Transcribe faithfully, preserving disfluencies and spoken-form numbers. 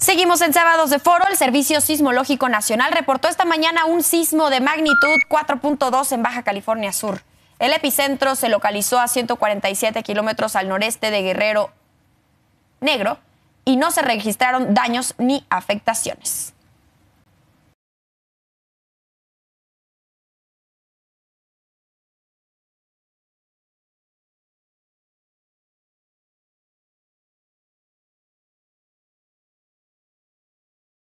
Seguimos en Sábados de Foro. El Servicio Sismológico Nacional reportó esta mañana un sismo de magnitud cuatro punto dos en Baja California Sur. El epicentro se localizó a ciento cuarenta y siete kilómetros al noreste de Guerrero Negro y no se registraron daños ni afectaciones.